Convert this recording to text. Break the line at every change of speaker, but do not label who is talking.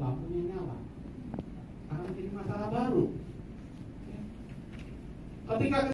nggak punya nyawa. Akan menjadi masalah baru. Ketika